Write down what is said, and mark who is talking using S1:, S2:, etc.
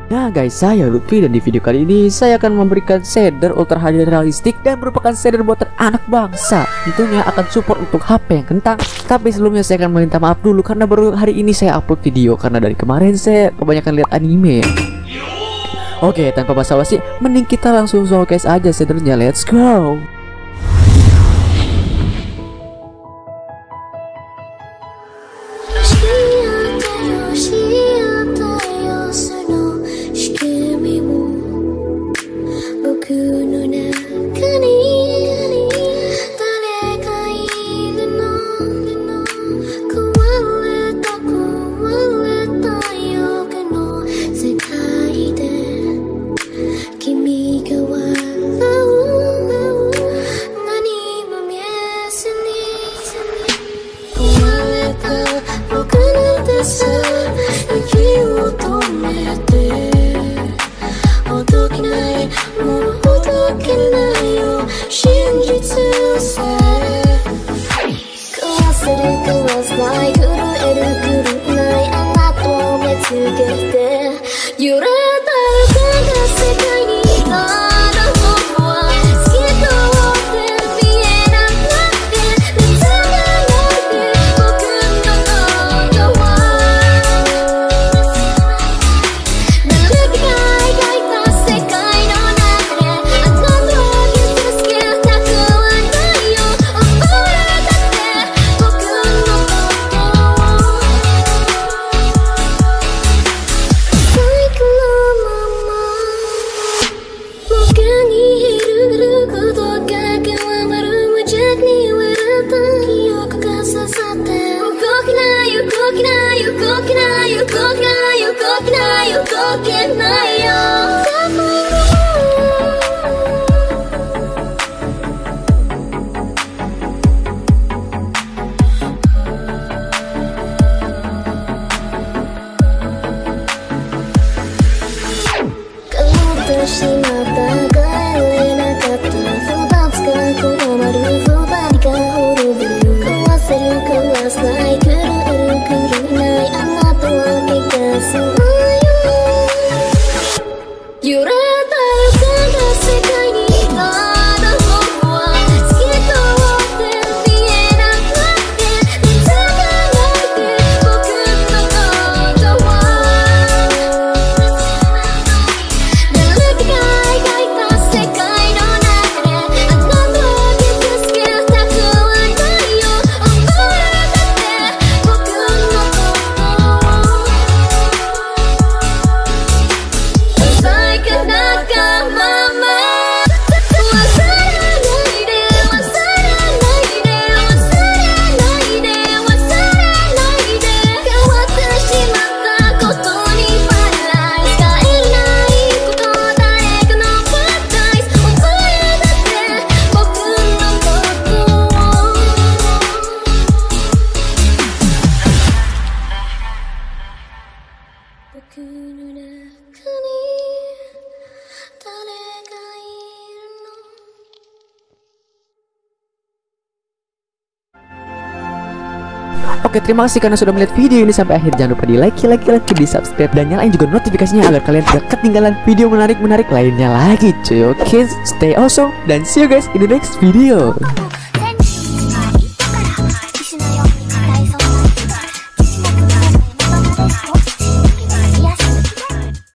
S1: Nah guys, saya Lutfi dan di video kali ini saya akan memberikan shader ultra HD realistik dan merupakan shader buatan anak bangsa. Tentunya akan support untuk HP yang kentang. Tapi sebelumnya saya akan meminta maaf dulu karena baru hari ini saya upload video, karena dari kemarin saya kebanyakan lihat anime. Oke, tanpa basa-basi, mending kita langsung showcase aja shadernya. Let's go. Oke, terima kasih karena sudah melihat video ini sampai akhir. Jangan lupa di like, di subscribe, dan nyalain juga notifikasinya agar kalian tidak ketinggalan video menarik lainnya lagi cuy. Oke, stay awesome dan see you guys in the next video.